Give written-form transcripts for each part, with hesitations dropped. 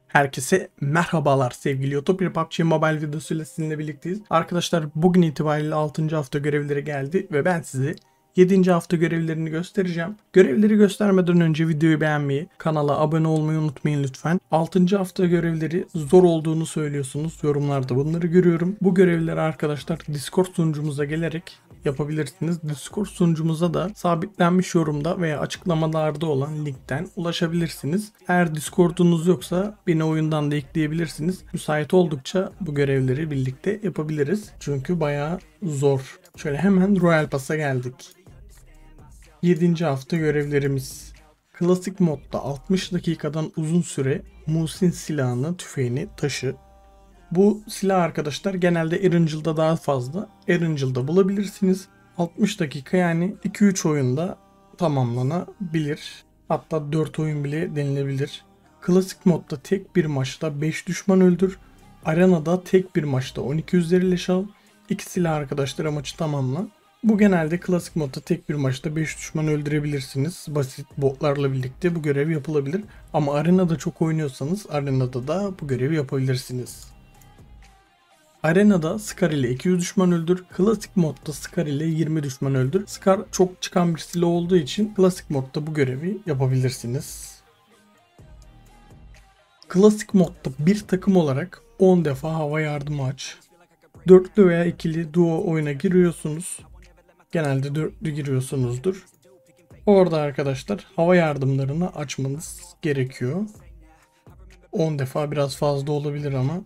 Herkese merhabalar sevgili YouTube. Bir PUBG Mobile videosuyla sizinle birlikteyiz. Arkadaşlar bugün itibariyle 6. hafta görevleri geldi ve ben size 7. hafta görevlerini göstereceğim. Görevleri göstermeden önce videoyu beğenmeyi, kanala abone olmayı unutmayın lütfen. 6. hafta görevleri zor olduğunu söylüyorsunuz. Yorumlarda bunları görüyorum. Bu görevleri arkadaşlar Discord sunucumuza gelerek yapabilirsiniz. Discord sunucumuza da sabitlenmiş yorumda veya açıklamalarda olan linkten ulaşabilirsiniz. Eğer Discord'unuz yoksa beni oyundan da ekleyebilirsiniz. Müsait oldukça bu görevleri birlikte yapabiliriz. Çünkü bayağı zor. Şöyle hemen Royal Pass'a geldik. 7. hafta görevlerimiz. Klasik modda 60 dakikadan uzun süre Musin silahını, tüfeğini taşı. Bu silah arkadaşlar genelde Erangel'da daha fazla. Erangel'da bulabilirsiniz. 60 dakika yani 2-3 oyunda tamamlanabilir. Hatta 4 oyun bile denilebilir. Klasik modda tek bir maçta 5 düşman öldür. Arenada tek bir maçta 12 üzeri leş al. 2 silah arkadaşlar maçı tamamla. Bu genelde klasik modda tek bir maçta 5 düşman öldürebilirsiniz. Basit botlarla birlikte bu görev yapılabilir. Ama arenada çok oynuyorsanız arenada da bu görevi yapabilirsiniz. Arenada Scar ile 200 düşman öldür. Klasik modda Scar ile 20 düşman öldür. Scar çok çıkan bir silah olduğu için klasik modda bu görevi yapabilirsiniz. Klasik modda bir takım olarak 10 defa hava yardımı aç. Dörtlü veya ikili duo oyuna giriyorsunuz. Genelde dörtlü giriyorsunuzdur. Orada arkadaşlar hava yardımlarını açmanız gerekiyor. 10 defa biraz fazla olabilir ama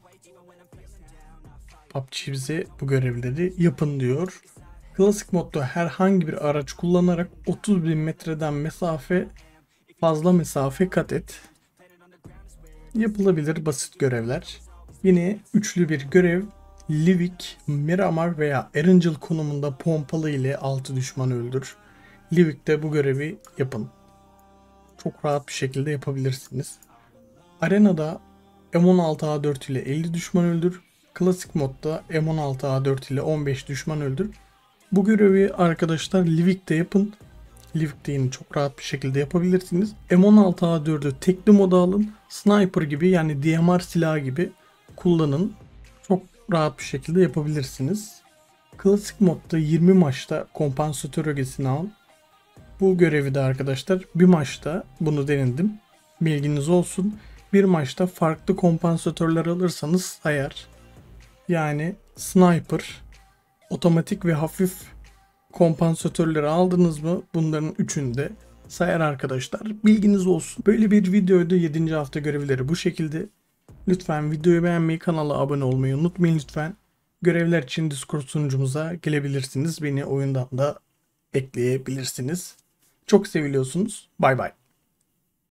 PUBG bize bu görevleri yapın diyor. Klasik modda herhangi bir araç kullanarak 30.000 metreden fazla mesafe kat et. Yapılabilir basit görevler. Yine üçlü bir görev. Livik, Miramar veya Erangel konumunda pompalı ile 6 düşman öldür. Livik'te bu görevi yapın. Çok rahat bir şekilde yapabilirsiniz. Arenada M16A4 ile 50 düşman öldür. Klasik modda M16A4 ile 15 düşman öldür. Bu görevi arkadaşlar Livik'te yapın. Livik'te yine çok rahat bir şekilde yapabilirsiniz. M16A4'ü tekli moda alın. Sniper gibi yani DMR silahı gibi kullanın. Çok rahat bir şekilde yapabilirsiniz. Klasik modda 20 maçta kompansatör ögesini al. Bu görevi de arkadaşlar bir maçta bunu denedim. Bilginiz olsun. Bir maçta farklı kompansatörler alırsanız sayar. Yani sniper, otomatik ve hafif kompansatörleri aldınız mı bunların üçünde sayar arkadaşlar. Bilginiz olsun. Böyle bir videoydu. 7. hafta görevleri bu şekilde. Lütfen videoyu beğenmeyi, kanala abone olmayı unutmayın lütfen. Görevler için Discord sunucumuza gelebilirsiniz. Beni oyundan da ekleyebilirsiniz. Çok seviliyorsunuz. Bay bay.